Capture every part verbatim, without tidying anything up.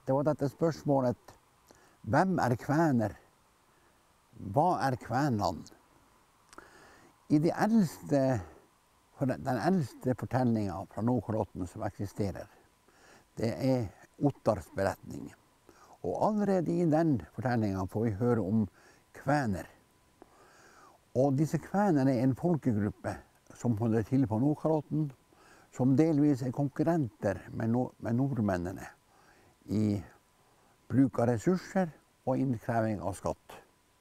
det var dette spørsmålet: hvem er kvener? Hva er Kvenland? I de eldste, den eldste fortellingen fra Nordkalotten som eksisterer, det er Ottars beretning. Og allerede i den fortellingen får vi høre om kvener. Og disse kvenerne er en folkegruppe som holder til på Nordkalotten, som delvis er konkurrenter med, nord med nordmennene i bruk av ressurser og innkreving av skatt.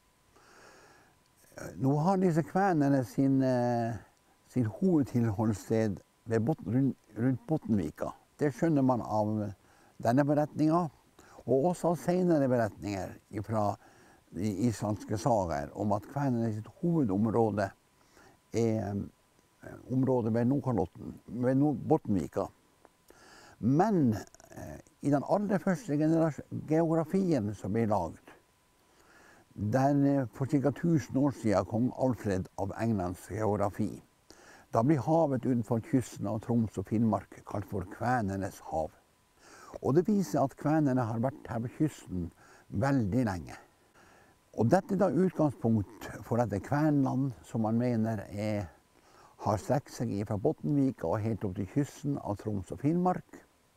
Nå har disse kvenerne sin, sin hovedtilholdssted ved Botn, rundt, rundt Botnvika. Det skjønner man av denne beretningen, og også av senere beretninger fra de islandske sagaer om at kvenerne sitt hovedområde er området ved Nordkalotten, ved Nord Botnvika. Men eh, i den aller første geografien som ble laget, den for ca. tusen år siden kong Alfred av Englands geografi, da blir havet utenfor kysten av Troms og Finnmark kalt for Kvenernes hav. Og det viser at kvenerne har vært her på kysten veldig lenge. Og dette er da utgangspunkt for dette Kvenland, som man mener er, har strekt seg fra Botnvika og helt opp til kysten av Troms og Finnmark.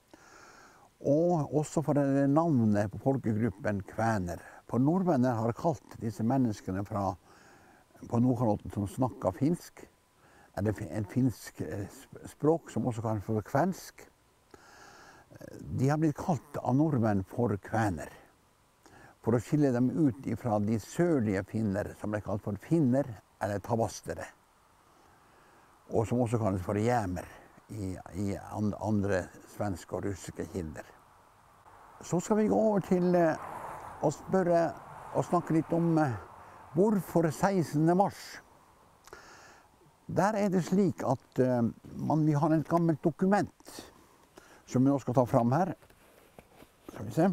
Og også for det navnet på folkegruppen kvener. For nordmennene har kalt disse menneskene fra, på Nordkalotten som snakker finsk, eller en finsk språk som også kalles for kvensk. De har blitt kalt av nordmenn for kvener, for å skille dem ut fra de sørlige finner, som ble kalt for finner eller tavastere, og som også kalles for jæmer i, i andre svenske og russiske kilder. Så skal vi gå over til å spørre og snakke litt om hvorfor sekstende mars. Der er det slik at man, vi har et gammelt dokument som vi nå skal ta fram her. Skal vi se.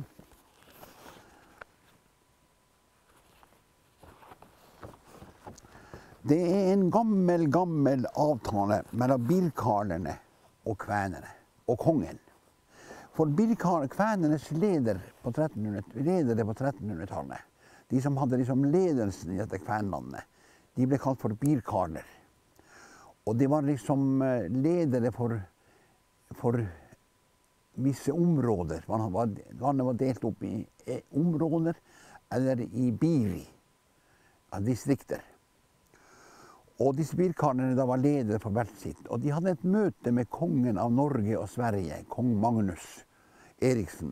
Det er en gammel, gammel avtale mellom birkarlerne og kvenerne, og kongen. For kvenernes leder på trettenhundretallet, de som hadde liksom ledelsen i dette kvenlandet, de ble kalt for birkarler. Og de var liksom ledere for, for visse områder. Landet var delt opp i områder eller i biri, av distrikter. Og disse birkarlene da var ledere for hvert sitt. Og de hadde et møte med kongen av Norge og Sverige, kong Magnus Eriksen.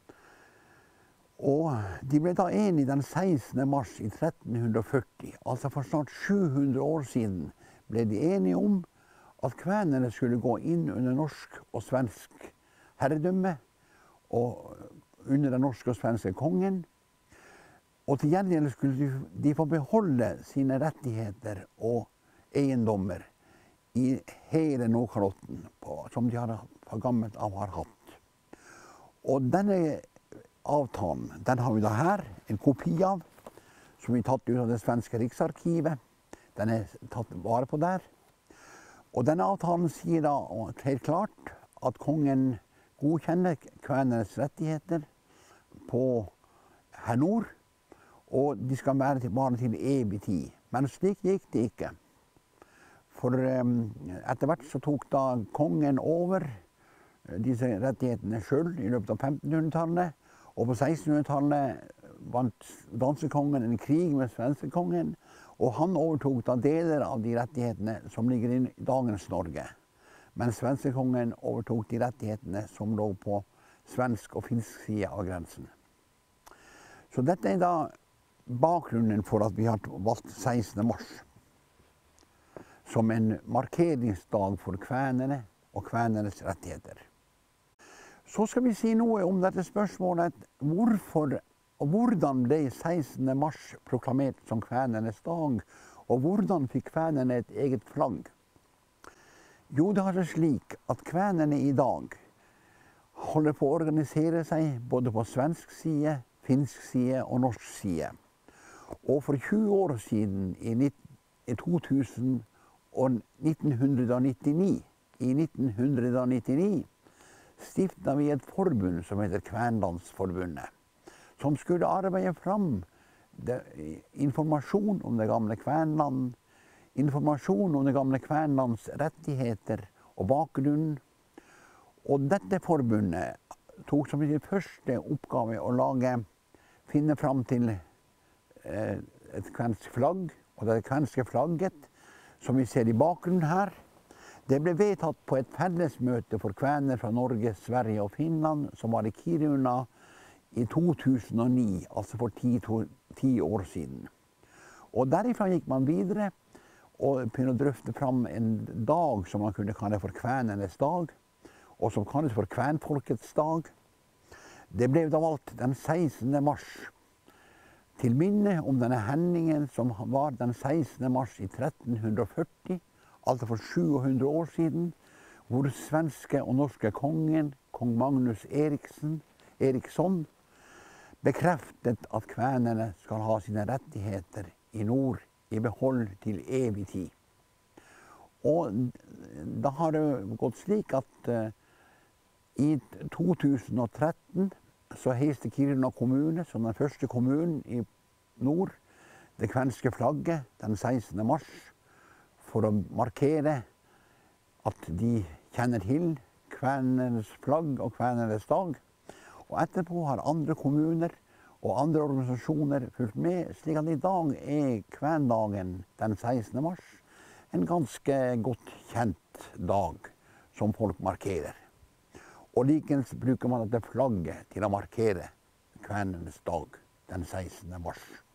Og de ble da enige den sekstende mars i trettenhundreogførti, altså for snart sju hundre år siden, ble de enige om at kvenerne skulle gå inn under norsk og svensk herredømme, og under den norske og svenske kongen. Og til gjengjeld skulle de få beholde sine rettigheter og eiendommer i hele Nordkalotten, som de har, fra gammelt av har hatt. Og denne avtalen, den har vi da her, en kopi av, som vi har tatt ut av det svenske riksarkivet. Den er tatt vare på der. Og denne avtalen sier da helt klart at kongen godkjenner kvenernes rettigheter på her nord, og de skal være til, bare til evig tid. Men slik gikk det ikke. For um, etter hvert så tok da kongen over disse rettighetene selv i løpet av femtenhundretallet, og på sekstenhundretallet vant danskekongen en krig med svenskekongen, og han overtok da deler av de rettighetene som ligger i dagens Norge. Men svenskekongen overtok de rettighetene som lå på svensk og finsk side av grensen. Så dette er da bakgrunnen for at vi har valgt sekstende mars som en markeringsdag for kvenerne og kvenernes rettigheter. Så skal vi si noe om dette spørsmålet: hvorfor og hvordan ble sekstende mars proklamert som kvenernes dag, og hvordan fikk kvenerne et eget flagg? Jo, det er slik at kvenerne i dag holder på å organisere seg både på svensk side, finsk side og norsk side. Og for tjue år siden, i to tusen, og nittenhundreognittini, i nittenhundreognittini, stifta vi et forbund som heter Kvenlandsforbundet, som skulle arbeide fram det, informasjon om det gamle Kvenland, informasjon om det gamle Kvenlands rettigheter og bakgrunn. Og dette forbundet tok som sin første oppgave å lage, finne fram til eh, et kvensk flagg, og det kvenske flagget, som vi ser i bakgrunnen her, det ble vedtatt på et fellesmøte for kvener fra Norge, Sverige og Finland, som var i Kiruna i to tusen og ni, altså for ti, to, ti år siden. Og derifra gikk man videre og begynte å drøfte fram en dag som man kunne kalle for kvenernes dag, og som kalles for kvenfolkets dag. Det ble da valgt den sekstende mars, til minne om denne hendingen som var den sekstende mars i tretten førti, altså for sjuhundre år siden, hvor svenske og norske kongen, kong Magnus Eriksen, Eriksson, bekreftet at kvenene skal ha sine rettigheter i nord i behold til evig tid. Og da har det gått slik at uh, i to tusen og tretten så heiste Kiruna kommune som den første kommunen i nord det kvenske flagget den sekstende mars for å markere at de kjenner til kvenernes flagg og kvenernes dag. Og etterpå har andre kommuner og andre organisasjoner fulgt med, slik at i dag er kvendagen den sekstende mars en ganske godt kjent dag som folk markerer. Og likens bruker man dette flagget til å markere kvenernes dag den sekstende mars.